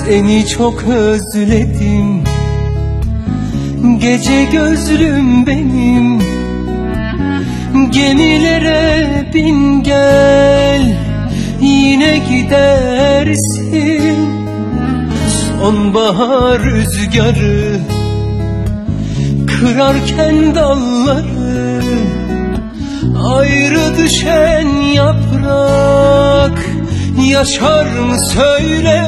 Seni çok özledim, gece gözlüm benim. Gemilere bin gel, yine gidersin. Sonbahar rüzgarı kırarken dalları, ayrı düşen yaprak yaşar mı söyle?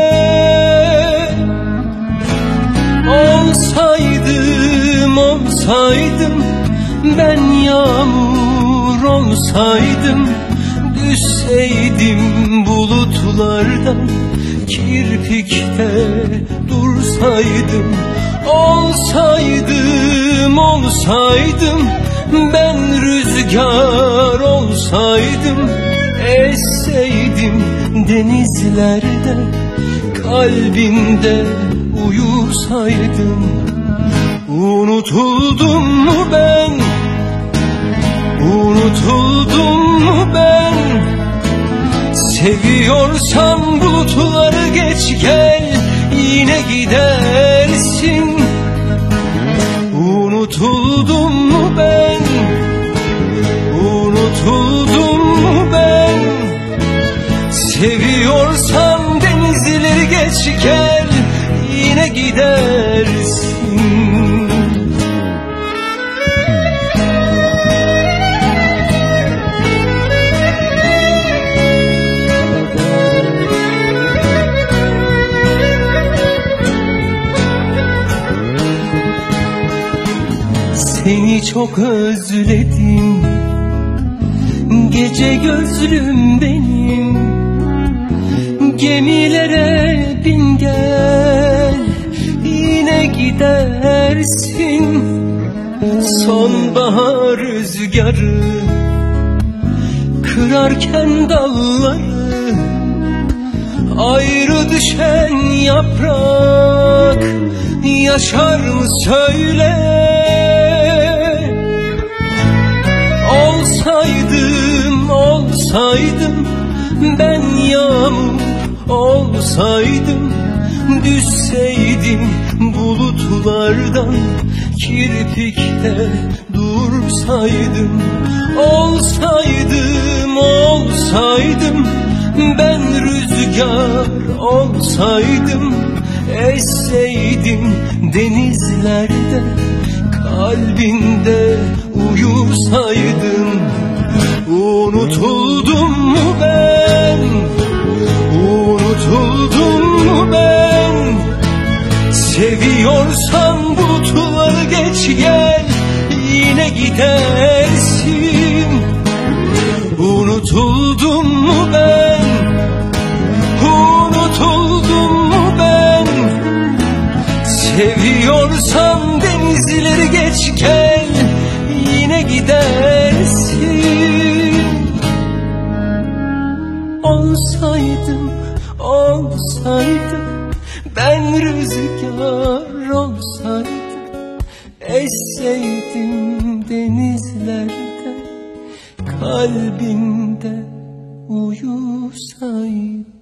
Olsaydım ben yağmur olsaydım, düşseydim bulutlardan, kirpikte dursaydım. Olsaydım ben rüzgar olsaydım, esseydim denizlerde, kalbinde uyusaydım. Unutuldum mu ben? Unutuldum mu ben? Seviyorsan bulutları geç gel, yine gidersin. Unutuldum mu ben? Unutuldum mu ben? Seviyorsan denizleri geç gel, yine gidersin. Seni çok özledim, gece gözlüm benim. Gemilere bin gel, yine gidersin. Sonbahar rüzgarı kırarken dalları, ayrı düşen yaprak yaşar mı söyle? Olsaydım ben yağmur olsaydım, düşseydim bulutlardan, kirpikte dursaydım. Olsaydım ben rüzgar olsaydım, esseydim denizlerde, kalbinde uyusaydım. Unutuldum mu ben? Unutuldum mu ben? Seviyorsan bulutları geç gel, yine gidersin. Unutuldum mu ben? Unutuldum mu ben? Seviyorsan denizleri geç gel, yine gidersin. Olsaydım ben rüzgar olsaydım, esseydim denizlerde, kalbinde uyusaydım.